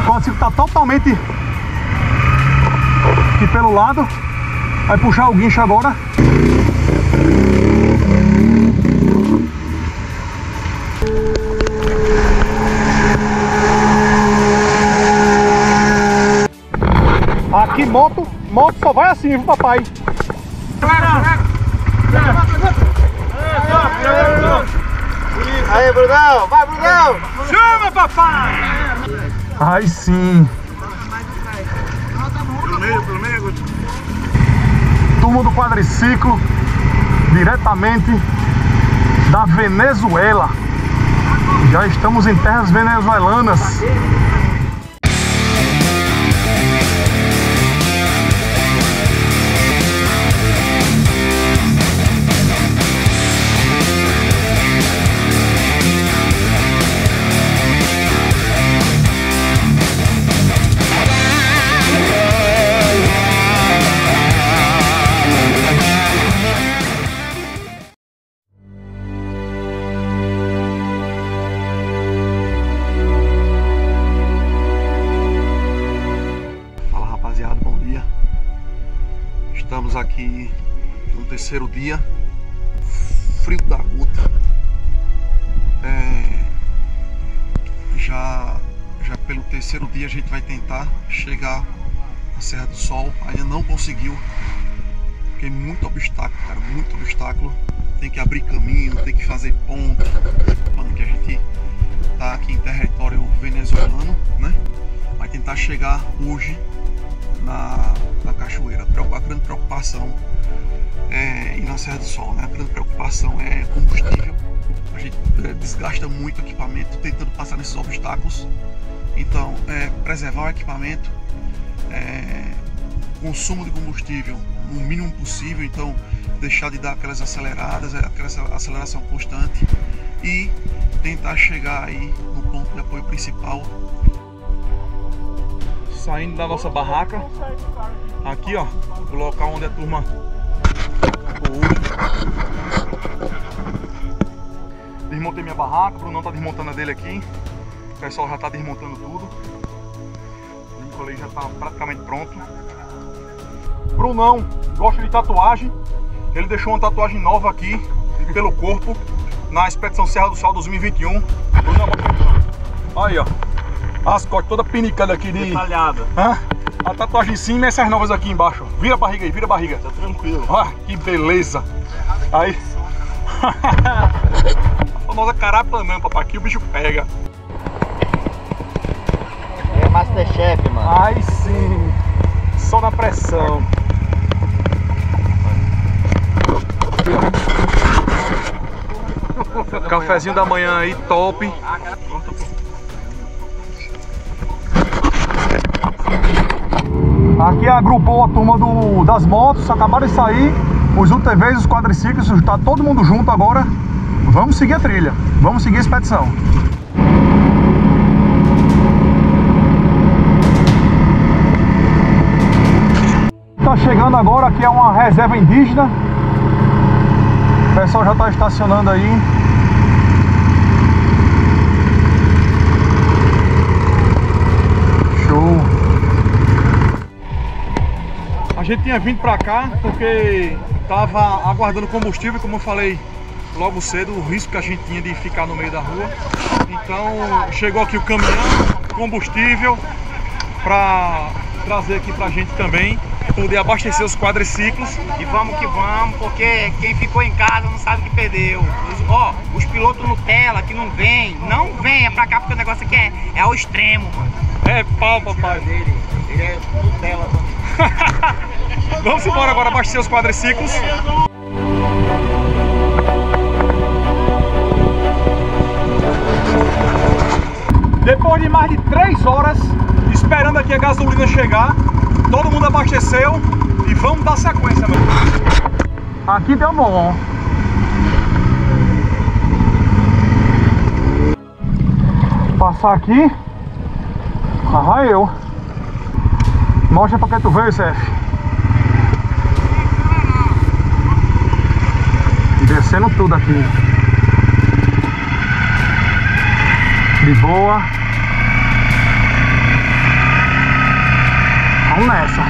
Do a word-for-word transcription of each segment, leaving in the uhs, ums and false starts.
quadriciclo está totalmente aqui pelo lado. Vai puxar o guincho agora. Aqui moto, moto só vai assim, viu, papai? Aí, Brunão! Vai, Brunão! Chama, papai! Aí sim! Pelo meio, pelo meio. Turma do quadriciclo, diretamente da Venezuela. Já estamos em terras venezuelanas. Estamos aqui no terceiro dia, frio da gota. É, já, já pelo terceiro dia a gente vai tentar chegar na Serra do Sol. Ainda não conseguiu, porque muito obstáculo, cara, muito obstáculo. Tem que abrir caminho, tem que fazer ponte, porque a gente tá aqui em território venezuelano, né? Vai tentar chegar hoje na, na cachoeira. A grande preocupação é ir na Serra do Sol, né? A grande preocupação é combustível. A gente é, desgasta muito o equipamento tentando passar nesses obstáculos. Então, é, preservar o equipamento, é, consumo de combustível no mínimo possível. Então, deixar de dar aquelas aceleradas, aquela aceleração constante e tentar chegar aí no ponto de apoio principal. Saindo da nossa barraca, aqui ó, o local onde a turma ficou hoje. Desmontei minha barraca, o Brunão tá desmontando a dele aqui. O pessoal já tá desmontando tudo. O Nicolai já tá praticamente pronto. Brunão gosta de tatuagem. Ele deixou uma tatuagem nova aqui pelo corpo na Expedição Serra do Sol dois mil e vinte e um. Brunão, aí ó, as costas toda pinicada aqui de... Detalhada. Hã? A tatuagem em cima e essas novas aqui embaixo. Vira a barriga aí, vira a barriga. Tá tranquilo. Ah, que beleza. Aí. A famosa carapanã, papai. Aqui o bicho pega. É Masterchef, mano. Aí sim. Só na pressão. Cafezinho da manhã aí, top. Aqui agrupou a turma do, das motos, acabaram de sair, os U T Vs, os quadriciclos, está todo mundo junto agora. Vamos seguir a trilha, vamos seguir a expedição. Está chegando agora, aqui é uma reserva indígena. O pessoal já está estacionando aí. Show! A gente tinha vindo pra cá porque tava aguardando combustível, como eu falei logo cedo, o risco que a gente tinha de ficar no meio da rua. Então chegou aqui o caminhão, combustível, pra trazer aqui pra gente também, poder abastecer os quadriciclos. E vamos que vamos, porque quem ficou em casa não sabe o que perdeu. Os, ó, os pilotos Nutella que não vêm, não venha pra cá porque o negócio aqui é, é ao extremo, mano. É pau, papai. Dele, ele é Nutella também. Vamos embora agora abastecer os quadriciclos. Depois de mais de três horas esperando aqui a gasolina chegar, todo mundo abasteceu e vamos dar sequência, mano. Aqui deu bom. Passar aqui. Ah, eu. Mostra pra que tu veio, C F. E descendo tudo aqui. De boa. Vamos nessa.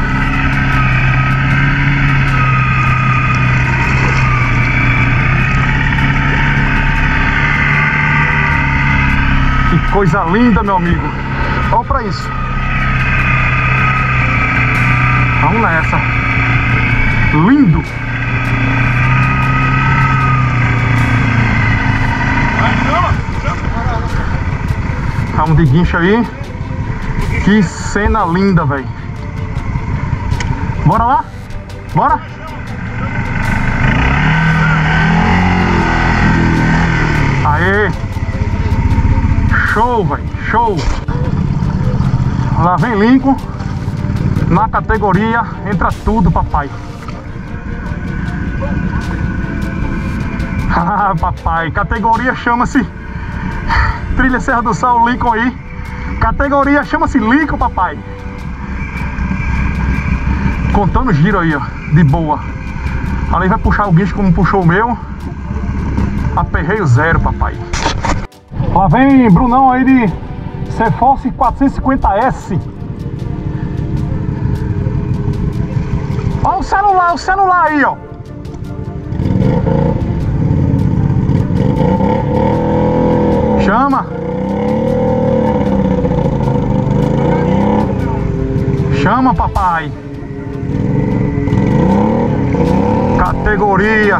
Que coisa linda, meu amigo. Olha pra isso. Vamos nessa. Lindo. Vamos de guincho aí. Que cena linda, velho. Bora lá? Bora? Aê! Show, velho. Show. Lá vem Lincoln. Na categoria entra tudo, papai. Ah, papai. Categoria chama-se Trilha Serra do Sal, Lincoln aí. Categoria chama-se Lincoln, papai. Contando giro aí, ó. De boa. Ali vai puxar o guincho como puxou o meu. Aperreio zero, papai. Lá vem Brunão aí de Ceforce quatrocentos e cinquenta S. Olha o celular, o celular aí, ó. Chama. Chama, papai. Categoria.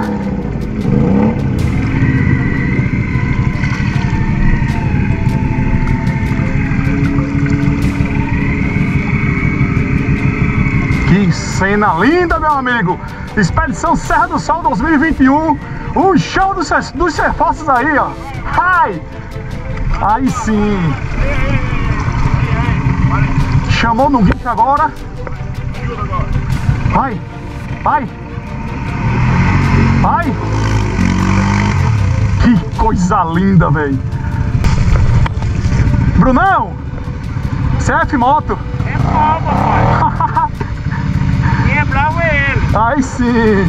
Que cena linda, meu amigo. Expedição Serra do Sol dois mil e vinte e um. Um show dos, dos Ceforces aí, ó. Ai! Aí sim. Chamou no guincho agora. Vai, vai, vai. Que coisa linda, velho. Brunão, C F Moto. É bom, papai. Quem é bravo é ele. Aí sim.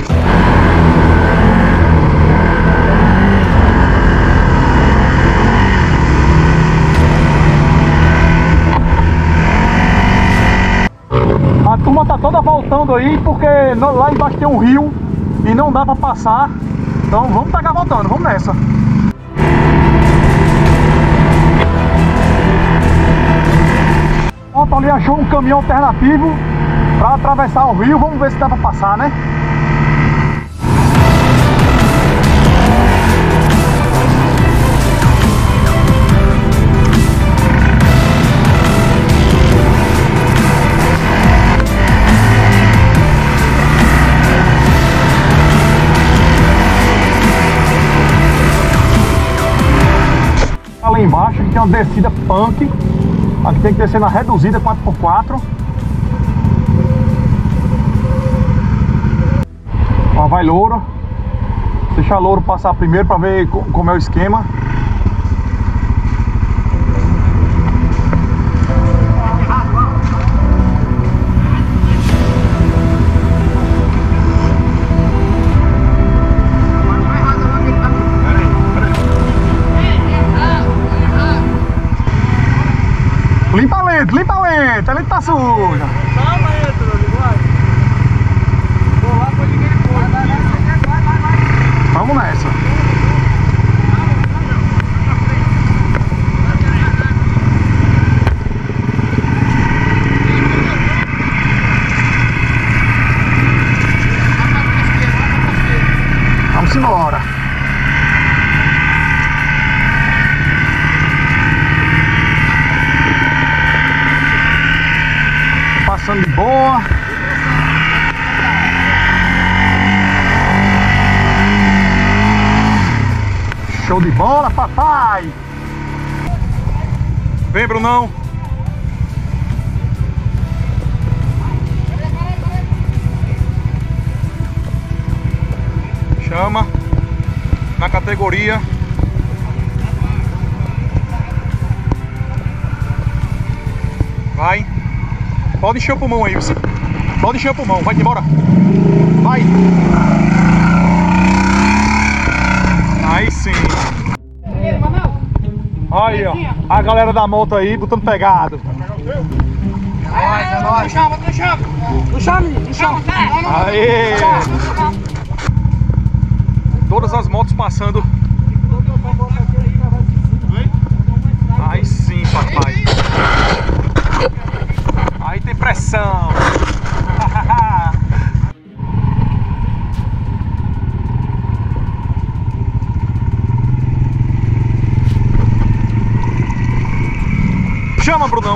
A turma tá toda voltando aí porque lá embaixo tem um rio e não dá pra passar. Então vamos pegar voltando, vamos nessa. Ontem ali achou um caminhão alternativo pra atravessar o rio, vamos ver se dá pra passar, né? Ali embaixo aqui tem uma descida punk. Aqui tem que descer na reduzida quatro por quatro. Ó, vai Louro. Deixa a Louro passar primeiro para ver como é o esquema. Limpa lento, limpa lento, a lente tá suja. Calma aí, Bruno, vai. Vou lá pra ninguém for. Vai, vai, vai, vai. Vamos nessa. Vamos embora. Passando de boa. Show de bola, papai. Vem, Brunão. Chama. Na categoria. Vai. Pode encher o pulmão aí, você. Pode encher o pulmão, vai embora. Vai. Aí sim. Aí, ó. A galera da moto aí, botando pegado. nóis, é nóis. No chão, no chão. No chão, menino, no chão. Aê! Todas as motos passando. Aí sim, papai. Aí tem pressão. Chama, Brunão.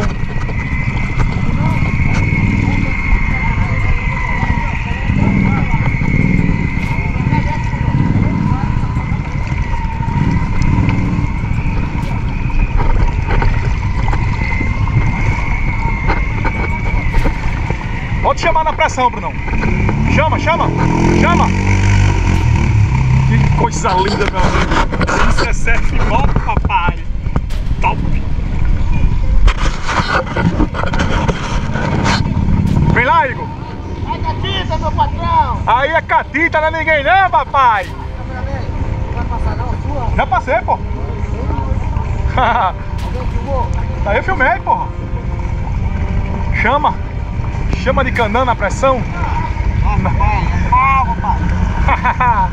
Pode chamar na pressão, Brunão. Chama, chama, chama. Que coisa linda, meu amigo. Isso é surf moto, papai. Top. Vem lá, Igor. Ai, Catita, meu patrão. Aí é Catita, não é ninguém não, papai. Não vai passar não, sua? Já passei, pô. Alguém filmou? Aí eu filmei, porra. Chama. Chama de canã na pressão. Ah, papai, ah, papai.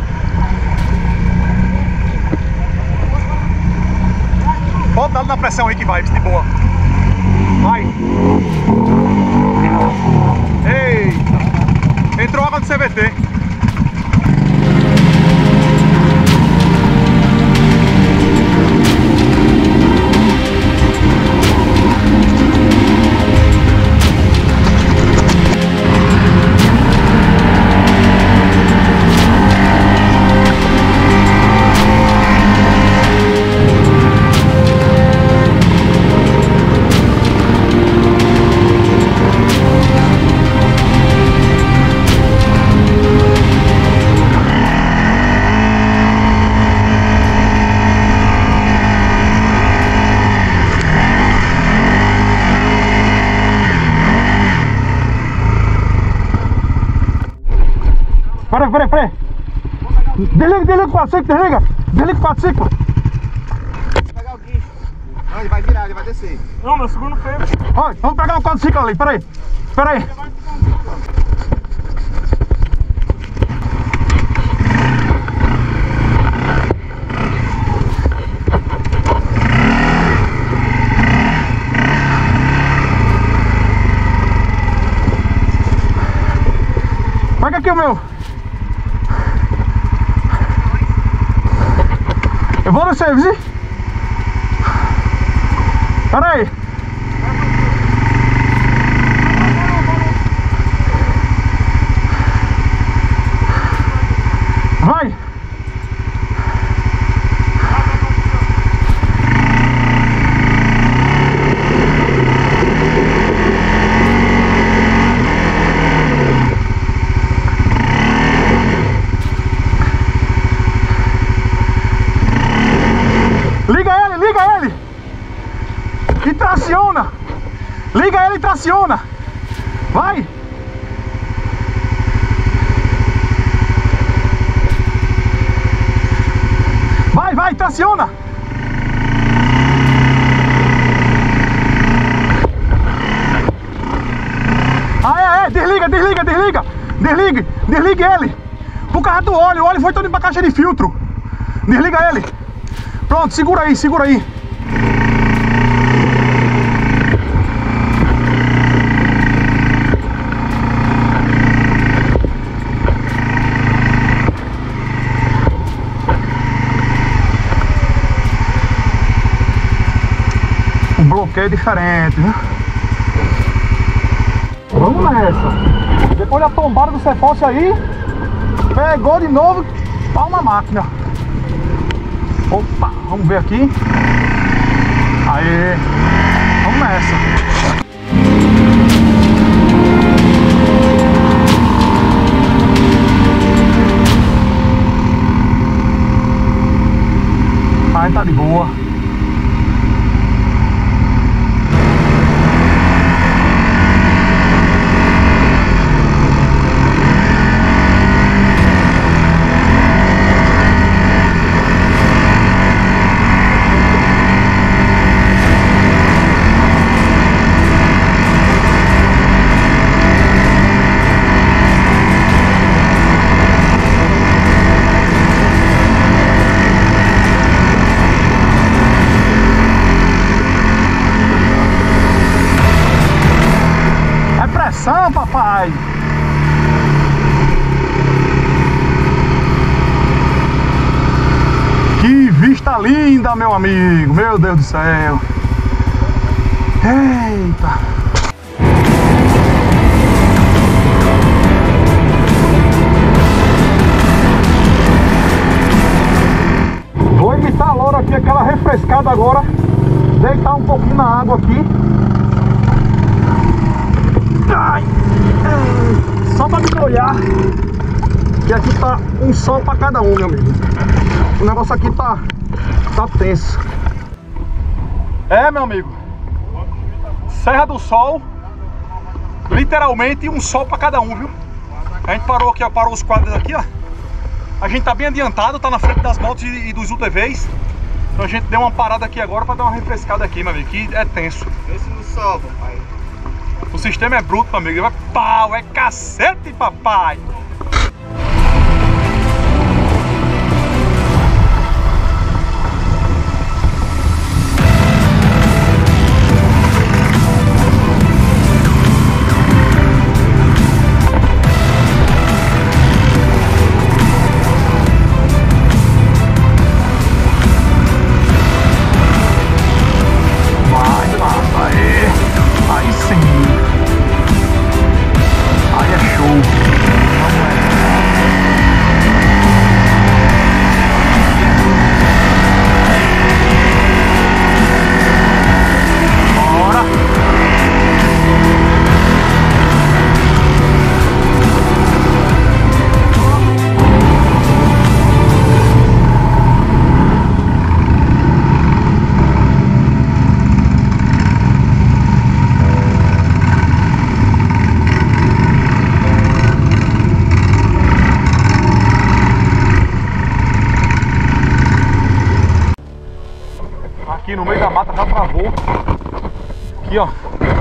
Pode dar na pressão aí que vai, de boa. Vai. Eita. Entrou água do C V T. Peraí, peraí, peraí. Desliga, desliga o quadriciclo, desliga. Desliga o quadriciclo. Vou pegar o guincho. Não, ele vai virar, ele vai descer. Não, meu segundo freio. Olha, vamos pegar o quadriciclo ali, peraí. Peraí. Pega aqui o meu. Eu vou descer, viu? Pera aí. Vai. Liga ele, liga ele! E traciona! Liga ele e traciona! Vai! Vai, vai, traciona! Ah, é, é, desliga, desliga, desliga! Desligue, desligue ele! Por causa do óleo, o óleo foi todo pra caixa de filtro! Desliga ele! Pronto, segura aí, segura aí. Um bloqueio diferente, né? Vamos nessa. Depois da tombada do Cephócio aí, pegou de novo, pau na máquina. Opa, vamos ver aqui. Aê, vamos nessa. Aí tá de boa. linda, meu amigo. Meu Deus do céu. Eita. Vou imitar a Laura aqui, aquela refrescada agora. Deitar um pouquinho na água aqui. Ai. Só pra me olhar. Que aqui tá um sol pra cada um, meu amigo. O negócio aqui tá, tá tenso. É, meu amigo. Serra do Sol. Literalmente um sol pra cada um, viu? A gente parou aqui, ó, parou os quadros aqui, ó. A gente tá bem adiantado, tá na frente das motos e, e dos U T Vs. Então a gente deu uma parada aqui agora pra dar uma refrescada aqui, meu amigo, que é tenso. Esse no sol, papai. O sistema é bruto, meu amigo. É pau, é cacete, papai. Aqui no meio da mata já travou. Aqui, ó.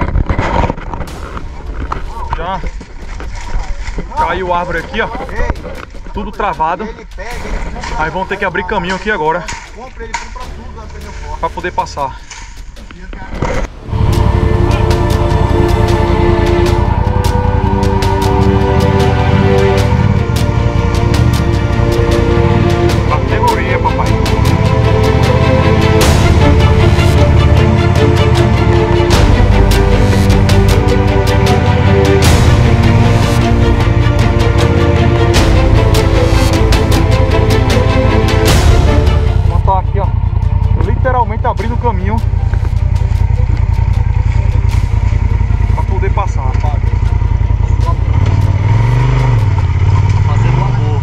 Já caiu árvore aqui, ó. Tudo travado. Aí vão ter que abrir caminho aqui agora para poder passar. Categoria, papai. Literalmente abrindo o caminho para poder passar. Fazendo amor.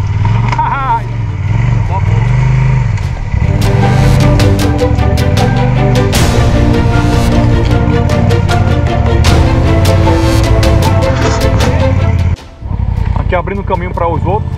Aqui abrindo o caminho para os outros.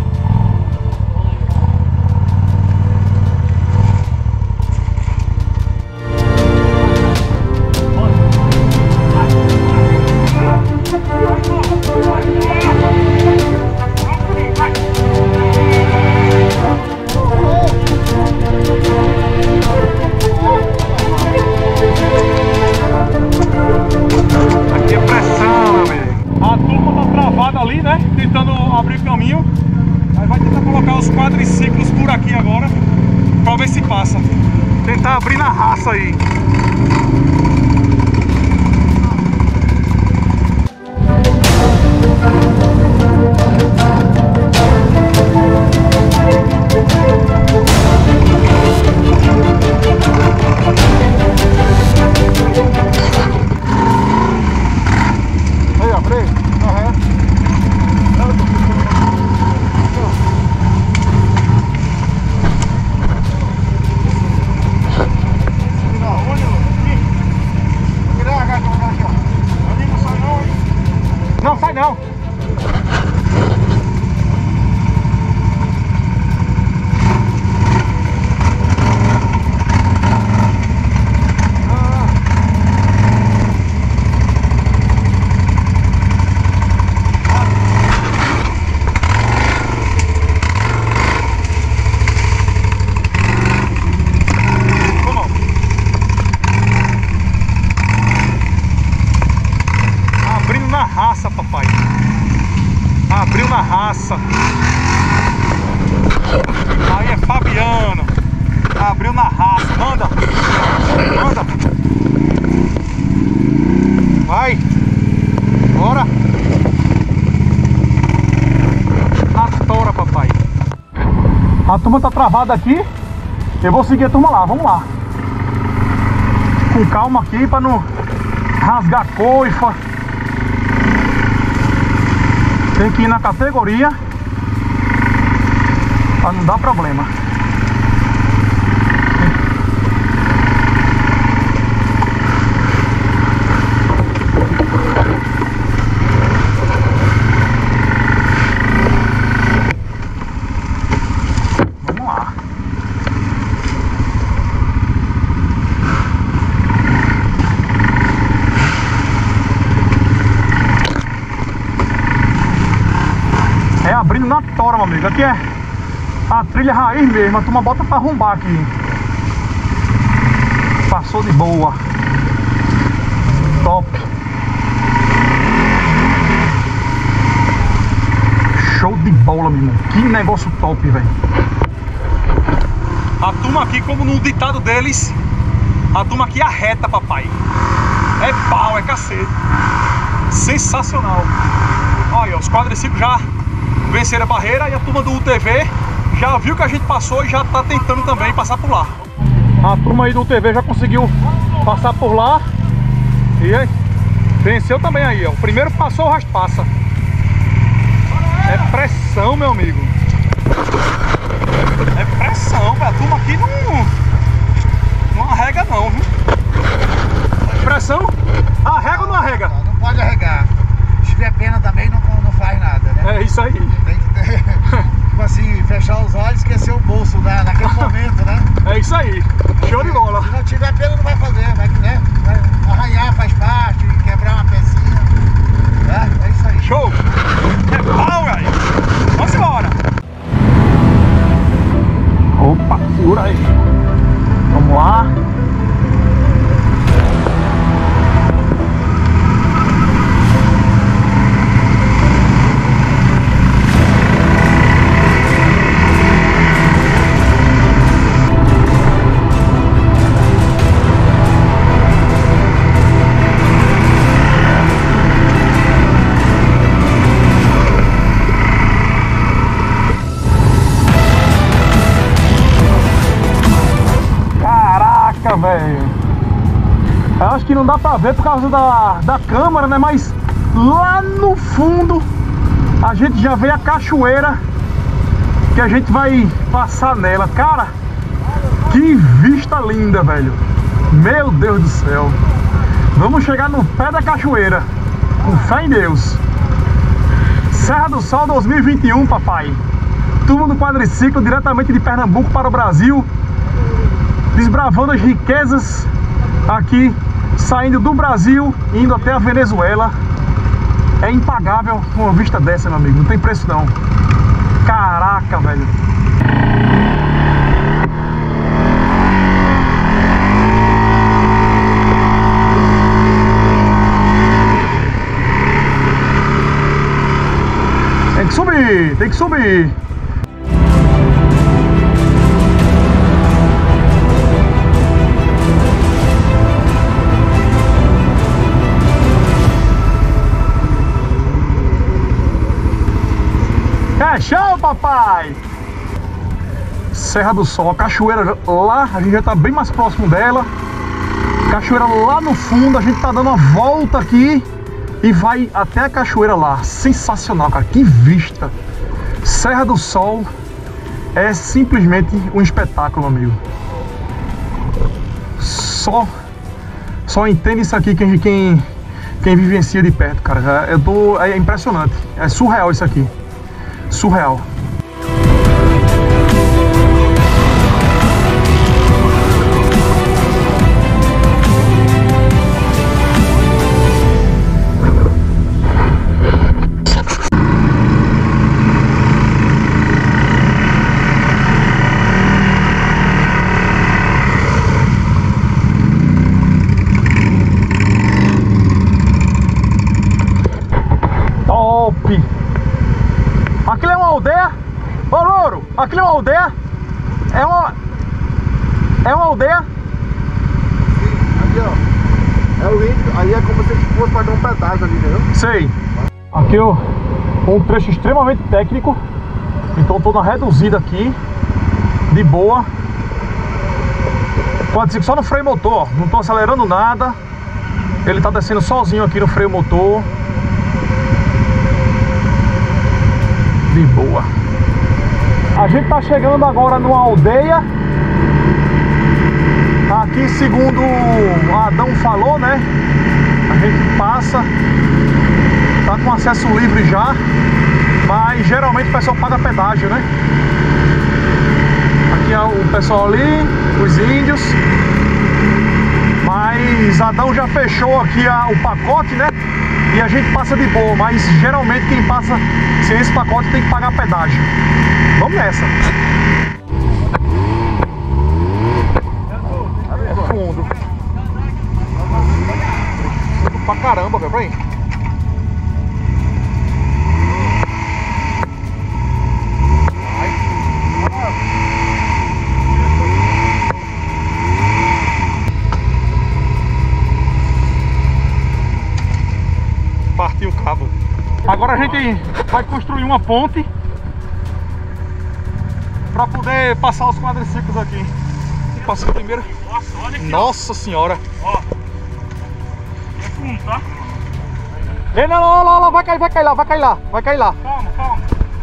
Ali, né? Tentando abrir caminho. Aí vai tentar colocar os quadriciclos por aqui agora pra ver se passa. Tentar abrir na raça aí. Aí, ó, freio. Aham. A turma tá travada aqui. Eu vou seguir a turma lá, vamos lá. Com calma aqui pra não rasgar coifa. Tem que ir na categoria pra não dar problema. Abrindo na tora, meu amigo. Aqui é a trilha raiz mesmo. A turma bota pra arrombar aqui. Passou de boa. Top. Show de bola, meu irmão. Que negócio top, velho. A turma aqui, como no ditado deles, a turma aqui arreta, papai. É pau, é cacete. Sensacional. Olha, os quadriciclos já venceram a barreira e a turma do U T V já viu que a gente passou e já tá tentando também passar por lá. A turma aí do U T V já conseguiu passar por lá e aí, venceu também aí, ó. O primeiro passou, o resto passa. É pressão, meu amigo. É pressão, velho. A turma aqui não, não arrega não, viu? Pressão? Arrega ou não arrega? Não, não pode arregar. Se tiver pena também não, não faz nada, né? É isso aí. Tem que ter, tipo assim, fechar os olhos e esquecer o bolso, né? Naquele momento, né? É isso aí. Show de bola. Se não tiver pena não vai fazer, vai, né? Vai arranhar, faz parte, quebrar uma pecinha, né? É isso aí. Show! É pau, velho! Vamos embora! Opa, segura aí. Vamos lá. Velho, eu acho que não dá pra ver por causa da, da câmera, né? Mas lá no fundo a gente já vê a cachoeira que a gente vai passar nela. Cara, que vista linda, velho. Meu Deus do céu. Vamos chegar no pé da cachoeira, com fé em Deus. Serra do Sol dois mil e vinte e um, papai. Turma do quadriciclo diretamente de Pernambuco para o Brasil, desbravando as riquezas aqui, saindo do Brasil, indo até a Venezuela. É impagável uma vista dessa, meu amigo, não tem preço não. Caraca, velho. Tem que subir, tem que subir. É show, papai! Serra do Sol, a cachoeira lá, a gente já tá bem mais próximo dela. Cachoeira lá no fundo, a gente tá dando uma volta aqui e vai até a cachoeira lá. Sensacional, cara, que vista! Serra do Sol é simplesmente um espetáculo, amigo. Só, só entende isso aqui quem, quem, quem vivencia de perto, cara. Eu tô, é impressionante, é surreal isso aqui. Surreal. Top! Aquilo é uma aldeia? Ô louro, aquilo é uma aldeia? É uma... É uma aldeia? Sim, aqui ó. É o índio, aí é como se eles fossem pagar um pedágio ali, entendeu? Sei. Aqui ó, um trecho extremamente técnico. Então tô na reduzida aqui. de boa. Quadriciclo só no freio motor, ó. Não tô acelerando nada. Ele tá descendo sozinho aqui no freio motor. De boa. A gente tá chegando agora numa aldeia. Aqui, segundo o Adão falou, né? A gente passa, tá com acesso livre já, mas geralmente o pessoal paga pedágio, né? Aqui é o pessoal ali, os índios. Mas Adão já fechou aqui a, o pacote, né? E a gente passa de boa, mas geralmente quem passa sem esse pacote tem que pagar pedágio. Vamos nessa. É fundo. Fundo pra caramba, velho. Peraí. Partiu o cabo. Agora a gente vai construir uma ponte para poder passar os quadriciclos aqui. Passou primeiro. Nossa, olha aqui. Nossa senhora. Ó. É fundo, tá? Ei, não, não, não, não, vai cair, vai cair lá, vai cair lá, vai cair lá. Calma, calma.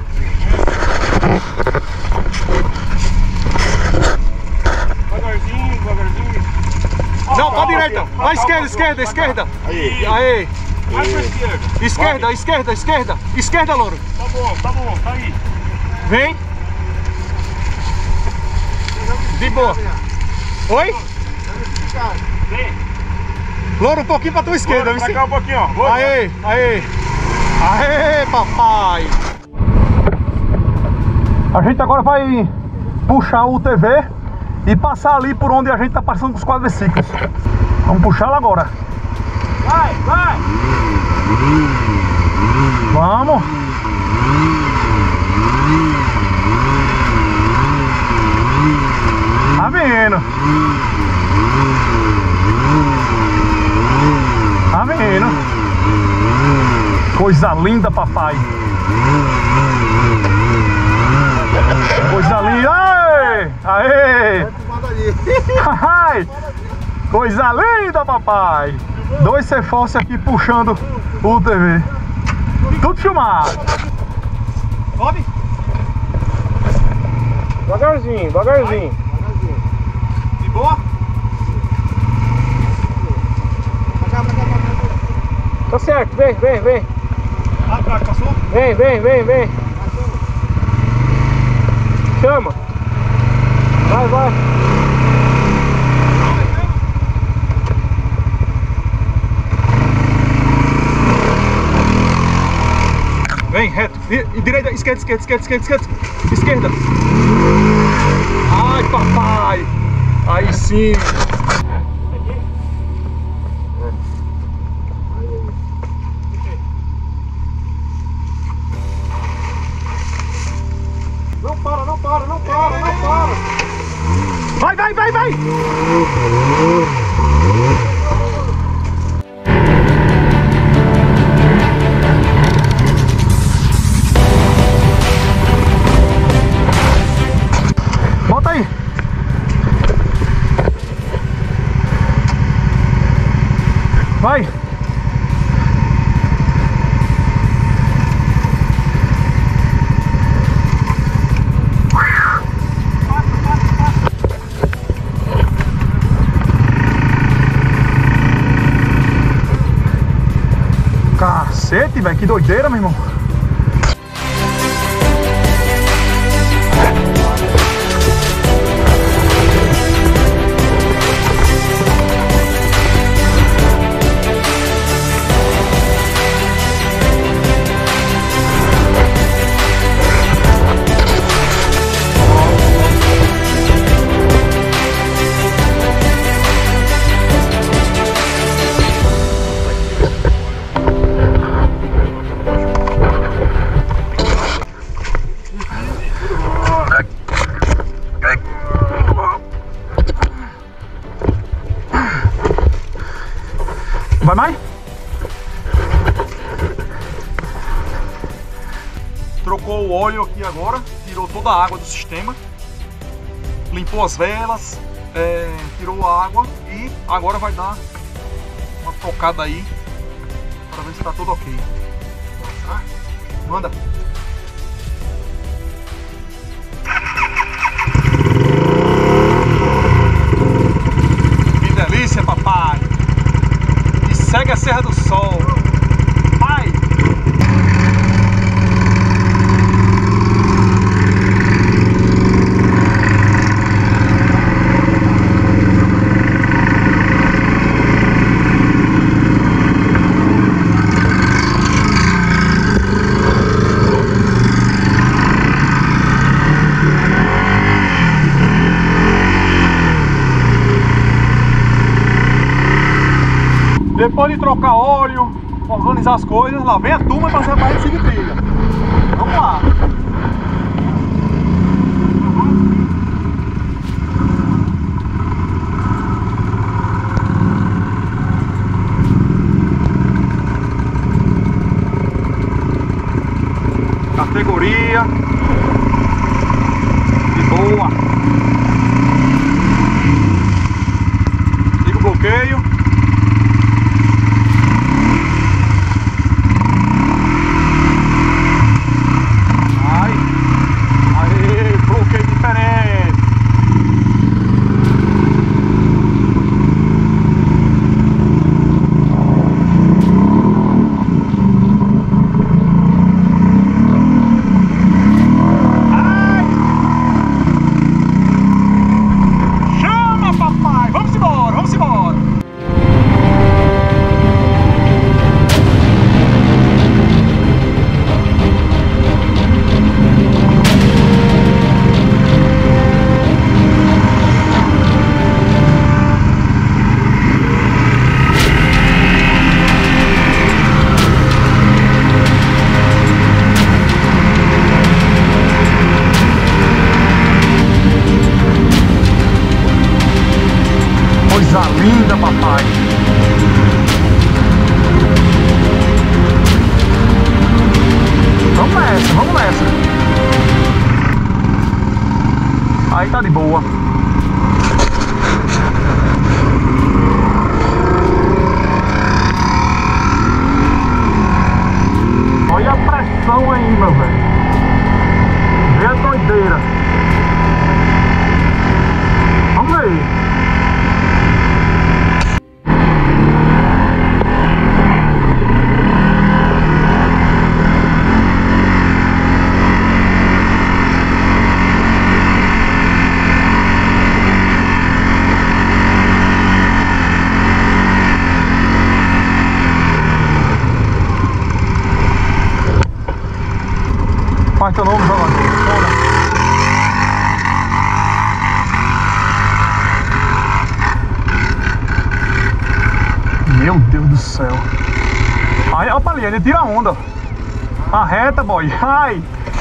Devagarzinho, devagarzinho. Ó, Não, pra ó, direita. ó, Vai ó, esquerda, ó, esquerda, ó, esquerda. Aí. Aí. Mais pra esquerda. Esquerda, esquerda, esquerda. Esquerda, louro. Tá bom, tá bom, tá aí. Vem. De boa. Oi? Vem. Louro, um pouquinho pra tua esquerda. Pra cá um pouquinho, ó. Louro. Aê, aê. Aê, papai. A gente agora vai puxar o U T V e passar ali por onde a gente tá passando com os quadriciclos. Vamos puxá-lo agora. Vai, vai. Vamos. Tá vindo. Tá vindo. Coisa linda, papai. Coisa linda. Aê! Aê! Ai! Coisa linda, papai. Dois C-Force aqui puxando o U T V. Tudo filmado. Sobe. Devagarzinho, devagarzinho. De boa? Tá certo, vem, vem, vem. Ah, tá, passou? Vem, vem, vem, vem. Chama. Vai, vai. Vem, reto. E direita, esquerda, esquerda, esquerda, esquerda, esquerda. Esquerda. Ai, papai. Aí sim. Não para, não para, não para, não para. Vai, vai, vai, vai. Bota aí. Vai. Cacete, velho, que doideira, meu irmão. Vai mais? Trocou o óleo aqui agora, tirou toda a água do sistema. limpou as velas, é, tirou a água e agora vai dar uma tocada aí para ver se tá tudo ok. Tá? Manda! Que delícia, papai! E segue a Serra do Sol! Vai! Depois de trocar óleo, organizar as coisas, lá vem a turma para fazer a seguir trilha. Vamos lá. Categoria de boa. Liga o bloqueio. Coisa linda, papai! Vamos nessa, vamos nessa! Aí tá de boa! Olha a pressão aí, meu velho! Vê a doideira! Vamos aí! Faz teu nome, jogador. Bora. Meu Deus do céu. Aí, opa ali, ele tira a onda. A reta, boy. Ai.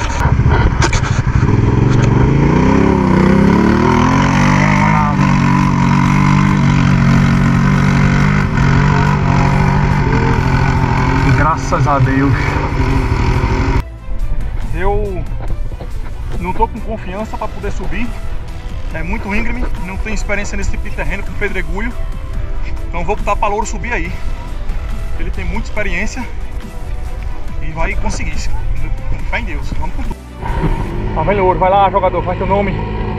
Graças a Deus. Eu não tô com confiança para poder subir, é muito íngreme, não tenho experiência nesse tipo de terreno com pedregulho, então vou botar para Louro subir aí. Ele tem muita experiência e vai conseguir, com fé em Deus, vamos com tudo. Tá vendo, Louro? Vai lá, jogador, faz teu nome.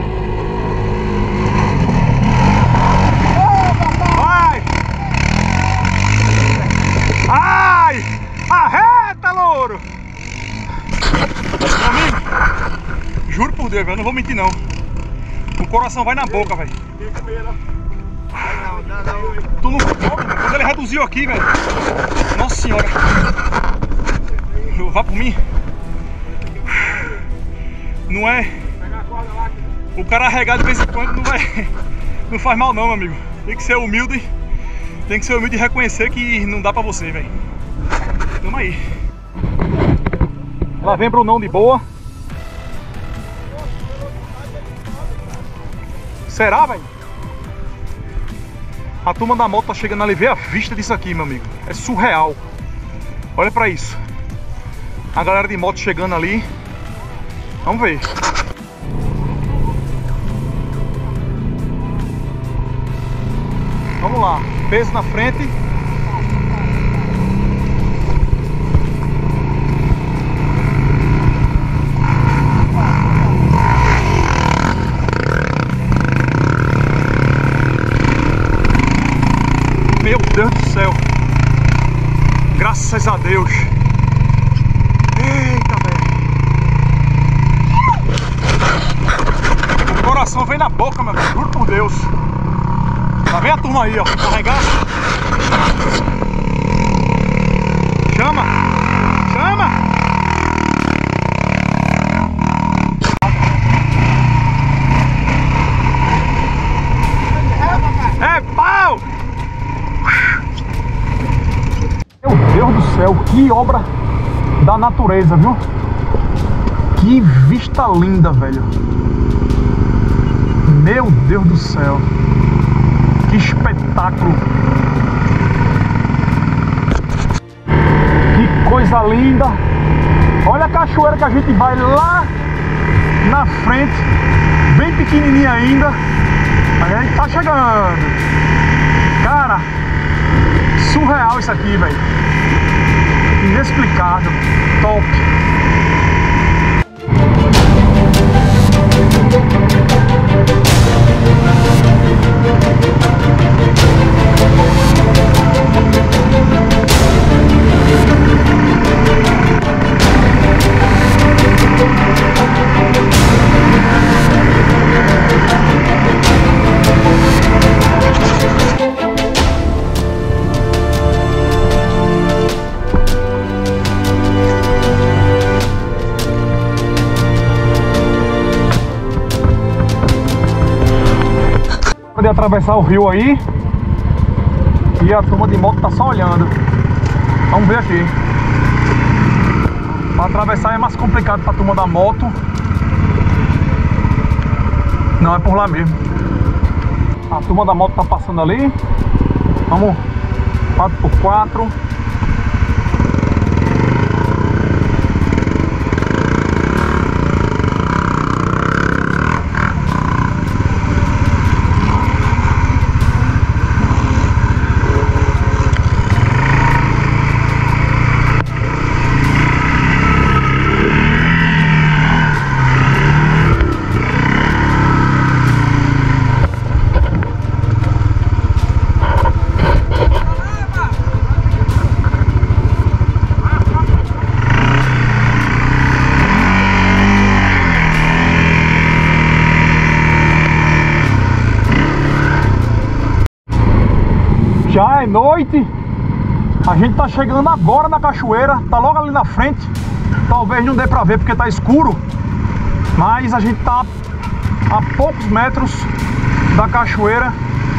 Vai! Ai! Arreta, Louro! Meu amigo, juro por Deus, eu não vou mentir não. O coração vai na boca, velho. Tu não come, quando ele reduziu aqui, velho. Nossa senhora. Vá por mim. Não é. O cara arregar de vez em quando não vai. Não faz mal não, meu amigo. Tem que ser humilde. Tem que ser humilde e reconhecer que não dá pra você, velho. Tamo aí. Lá vem Brunão de boa. Será, velho? A turma da moto tá chegando ali, vê a vista disso aqui, meu amigo. É surreal. Olha pra isso. A galera de moto chegando ali. Vamos ver. peso na frente. Meu Deus do céu. Graças a Deus. Eita, velho. O coração vem na boca, meu velho. Juro por Deus. Tá vendo a turma aí, ó? Carregar. Chama. Chama. É pau. Meu Deus do céu, que obra da natureza, viu? Que vista linda, velho. Meu Deus do céu. Que espetáculo. Que coisa linda. Olha a cachoeira que a gente vai lá na frente. Bem pequenininha ainda. A gente tá chegando. Cara, surreal isso aqui, velho. Inexplicável. Top. De atravessar o rio aí e a turma de moto tá só olhando. Vamos ver aqui. Para atravessar é mais complicado para a turma da moto. Não, é por lá mesmo. A turma da moto tá passando ali. Vamos quatro por quatro. Já é noite, a gente tá chegando agora na cachoeira, tá logo ali na frente. Talvez não dê pra ver porque tá escuro, mas a gente tá a poucos metros da cachoeira.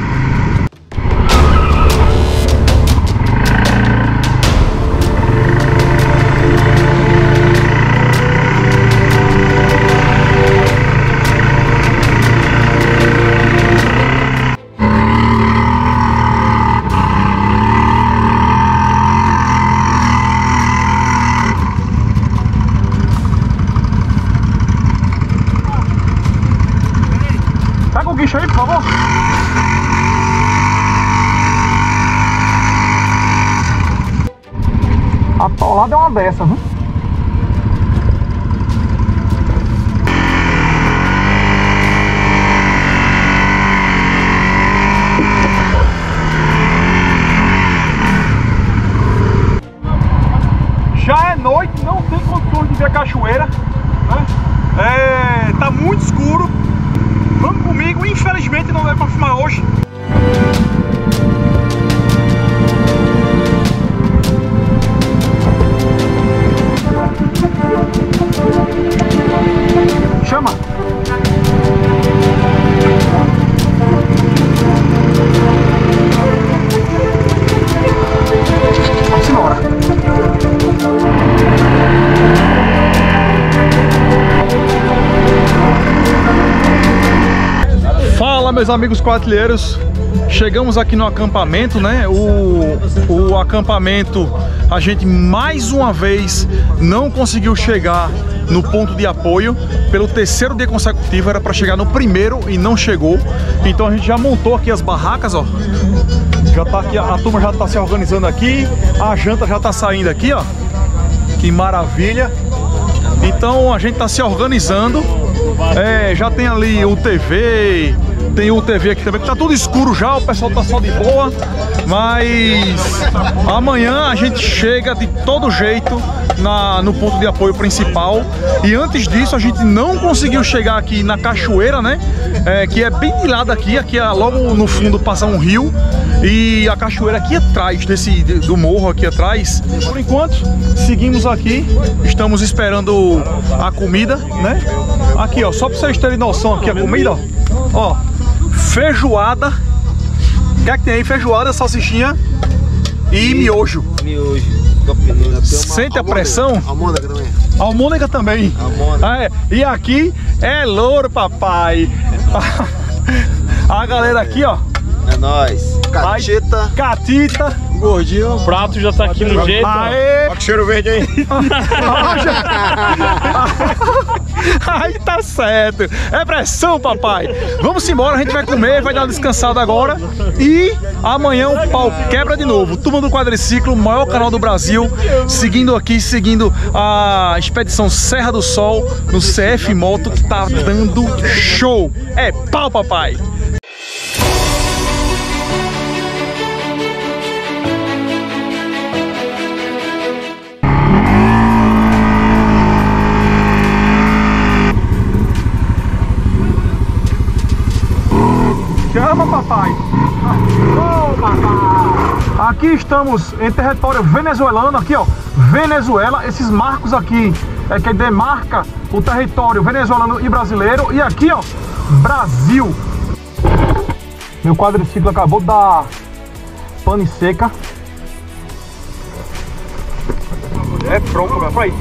Pega o guicho aí, por favor. A paulada é uma dessa, viu? Já é noite, não tem condições de ver a cachoeira, né? É, tá muito escuro. Vamos comigo, infelizmente não dá pra filmar hoje. Chama! Vamos embora! Fala, meus amigos quatrilheiros, chegamos aqui no acampamento, né? O, o acampamento, a gente mais uma vez não conseguiu chegar no ponto de apoio. Pelo terceiro dia consecutivo, era para chegar no primeiro e não chegou. Então a gente já montou aqui as barracas, ó. Já tá aqui, a turma já tá se organizando aqui, a janta já tá saindo aqui, ó. Que maravilha. Então a gente tá se organizando. É, já tem ali o T V, tem o T V aqui também, que tá tudo escuro já, o pessoal tá só de boa. Mas amanhã a gente chega de todo jeito na, no ponto de apoio principal. E antes disso a gente não conseguiu chegar aqui na cachoeira, né? É, que é bem de lá daqui, aqui é logo no fundo passa um rio. E a cachoeira aqui atrás, desse, do morro aqui atrás. Por enquanto, seguimos aqui, estamos esperando a comida, né? Aqui, ó, só pra vocês terem noção aqui a comida, ó. Ó, feijoada. O que é que tem aí? Feijoada, salsichinha e miojo. Miojo. Sente a pressão? Almôndega também. Almôndega também. Almôndega. Ah, é. E aqui é louro, papai. A galera aqui, ó. É nóis. Catita. Catita. Gordinho. O prato já tá aqui no jeito. Aê! Olha que cheiro verde aí. Aí tá certo. É pressão, papai. Vamos embora, a gente vai comer, vai dar uma descansada agora. E amanhã o pau quebra de novo. Turma do Quadriciclo, o maior canal do Brasil. Seguindo aqui, seguindo a expedição Serra do Sol no C F Moto, que tá dando show. É pau, papai. Chama, papai! Oh, papai! Aqui estamos em território venezuelano, aqui ó, Venezuela. Esses marcos aqui é que demarca o território venezuelano e brasileiro. E aqui ó, Brasil. Meu quadriciclo acabou de dar pane seca. É pronto, cara, aí.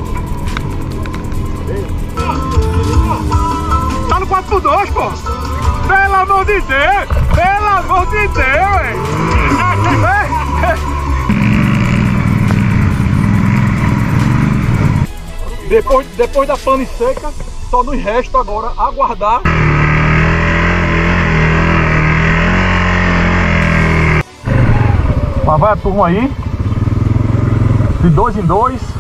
Tá no quatro por dois, pô! Pelo amor de Deus! Pelo amor de Deus, velho! Depois, depois da pane seca, só nos resta agora aguardar. Lá vai a turma aí, de dois em dois.